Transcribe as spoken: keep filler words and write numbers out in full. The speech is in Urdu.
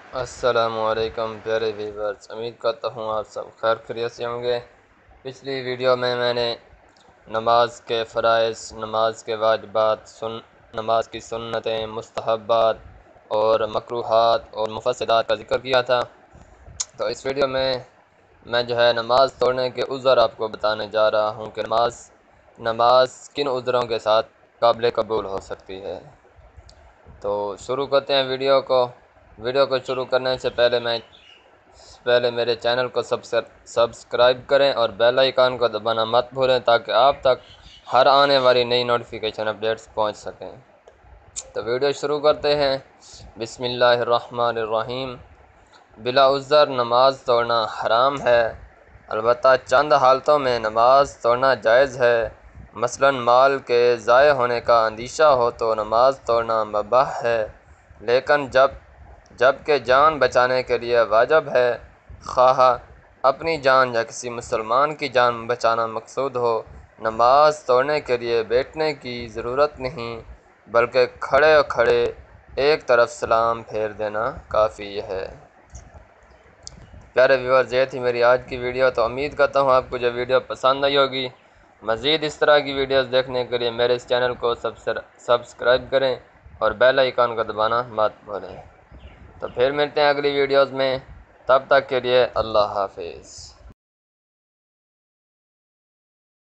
السلام علیکم پیارے ویورز، امید کرتا ہوں آپ سب خیر خیریت سے ہوں گے۔ پچھلی ویڈیو میں میں نے نماز کے فرائض، نماز کے واجبات، سن نماز کی سنتیں، مستحبات اور مکروہات اور مفسدات کا ذکر کیا تھا۔ تو اس ویڈیو میں میں جو ہے نماز توڑنے کے عذر آپ کو بتانے جا رہا ہوں کہ نماز نماز کن عذروں کے ساتھ قابل قبول ہو سکتی ہے۔ تو شروع کرتے ہیں ویڈیو کو۔ ویڈیو کو شروع کرنے سے پہلے میں پہلے میرے چینل کو سبسکرائب کریں اور بیل آئیکن کو دبانا مت بھولیں تاکہ آپ تک ہر آنے والی نئی نوٹیفیکیشن اپڈیٹس پہنچ سکیں۔ تو ویڈیو شروع کرتے ہیں۔ بسم اللہ الرحمن الرحیم۔ بلا عذر نماز توڑنا حرام ہے، البتہ چند حالتوں میں نماز توڑنا جائز ہے۔ مثلاً مال کے ضائع ہونے کا اندیشہ ہو تو نماز توڑنا مباح ہے، لیکن جب جب کہ جان بچانے کے لیے واجب ہے، خواہ اپنی جان یا کسی مسلمان کی جان بچانا مقصود ہو، نماز توڑنے کے لیے بیٹھنے کی ضرورت نہیں، بلکہ کھڑے کھڑے ایک طرف سلام پھیر دینا کافی ہے۔ پیارے ویورز، یہ تھی میری آج کی ویڈیو۔ تو امید کرتا ہوں آپ کو جو ویڈیو پسند آئی ہوگی۔ مزید اس طرح کی ویڈیوز دیکھنے کے لیے میرے اس چینل کو سبسکرائب کریں اور بیل آئیکن کو دبانا مت بھولیں۔ تو پھر ملتے ہیں اگلی ویڈیوز میں، تب تک کے لیے اللہ حافظ۔